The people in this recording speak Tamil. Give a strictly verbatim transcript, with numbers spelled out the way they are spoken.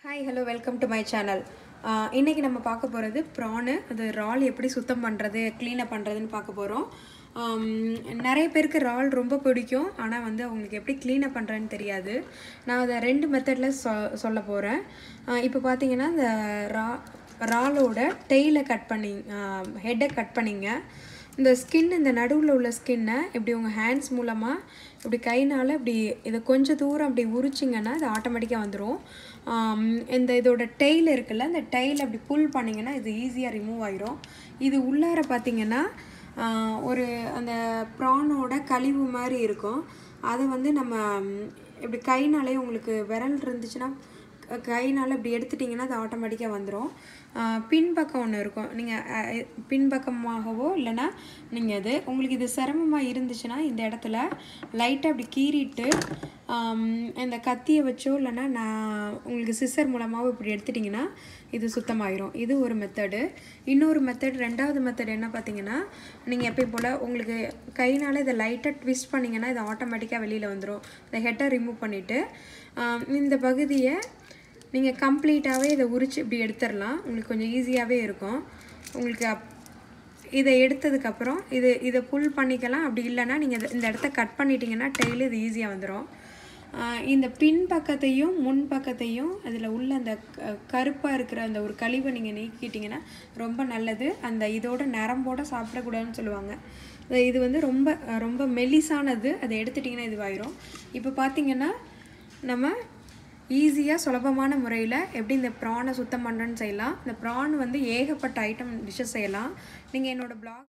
Hi, hello, welcome to my channel. இன்னைக்கு நம்ம பார்க்க போறது prawn. அது ரால் எப்படி சுத்தம் பண்றது, க்ளீன் அப் பண்றதுன்னு பார்க்க போறோம். நிறைய பேருக்கு ரால் ரொம்ப பிடிக்கும், ஆனா வந்து அவங்களுக்கு எப்படி க்ளீன் அப் பண்றதுன்னு தெரியாது. நான் அத ரெண்டு மெத்தட்ல சொல்ல போறேன். இப்போ பாத்தீங்கன்னா இந்த ராலோட டெயிலை கட் பண்ணி ஹெட்டை கட் பண்ணிங்க. இந்த ஸ்கின் இந்த நடுவுல உள்ள ஸ்கின்னை இப்படி உங்க ஹேண்ட்ஸ் மூலமா இப்படி கைனால இப்படி இத கொஞ்சம் தூரம் அப்படி உரிச்சிங்கன்னா இது ஆட்டோமேட்டிக்கா வந்துரும். இந்த இதோட டெயில் இருக்குல்ல, அந்த டெயில் அப்படி புல் பண்ணீங்கன்னா இது ஈஸியா ரிமூவ் ஆயிரும். இது உள்ளார பாத்தீங்கன்னா ஒரு அந்த ப்ரானோட கழிவு மாதிரி இருக்கும். அதை வந்து நம்ம இப்படி கைனாலே உங்களுக்கு விரல் இருந்துச்சுன்னா கைனால இப்படி எடுத்துட்டீங்கன்னா அது ஆட்டோமேட்டிக்கா வந்துரும். பின்பக்கம் ஒன்று இருக்கும், நீங்கள் பின்பக்கமாகவோ இல்லைன்னா நீங்கள் இது உங்களுக்கு இது சிரமமாக இருந்துச்சுன்னா இந்த இடத்துல லைட்டாக அப்படி கீறிட்டு இந்த கத்தியை வச்சோ இல்லைன்னா நான் உங்களுக்கு சிசர் மூலமாகவோ இப்படி எடுத்துட்டிங்கன்னா இது சுத்தமாயிரும். இது ஒரு மெத்தடு. இன்னொரு மெத்தட், ரெண்டாவது மெத்தட் என்ன பார்த்தீங்கன்னா, நீங்கள் எப்பயும் போல் உங்களுக்கு கையினால் இதை லைட்டாக ட்விஸ்ட் பண்ணிங்கன்னா இது ஆட்டோமேட்டிக்காக வெளியில் வந்துடும். இந்த ஹெட்டை ரிமூவ் பண்ணிவிட்டு இந்த பகுதியை நீங்கள் கம்ப்ளீட்டாகவே இதை உரிச்சு இப்படி எடுத்துடலாம். உங்களுக்கு கொஞ்சம் ஈஸியாகவே இருக்கும். உங்களுக்கு அப் இதை எடுத்ததுக்கப்புறம் இது இதை புல் பண்ணிக்கலாம். அப்படி இல்லைன்னா நீங்கள் இந்த இடத்த கட் பண்ணிட்டீங்கன்னா டெய்லி இது ஈஸியாக வந்துடும். இந்த பின் பக்கத்தையும் முன் பக்கத்தையும் அதில் உள்ள அந்த கருப்பாக இருக்கிற அந்த ஒரு கழிவை நீங்கள் நீக்கிட்டிங்கன்னா ரொம்ப நல்லது. அந்த இதோட நரம்போடு சாப்பிடக்கூடாதுன்னு சொல்லுவாங்க. இது வந்து ரொம்ப ரொம்ப மெலிசானது, அதை எடுத்துட்டிங்கன்னா இதுவாயிரும். இப்போ பார்த்தீங்கன்னா நம்ம ஈஸியாக சுலபமான முறையில் எப்படி இந்த ப்ரானை சுத்தம் பண்ணுறேன்னு செய்யலாம். இந்த ப்ரான் வந்து ஏகப்பட்ட ஐட்டம் டிஷ்ஷஸ் செய்யலாம். நீங்கள் என்னோடய பிளாக்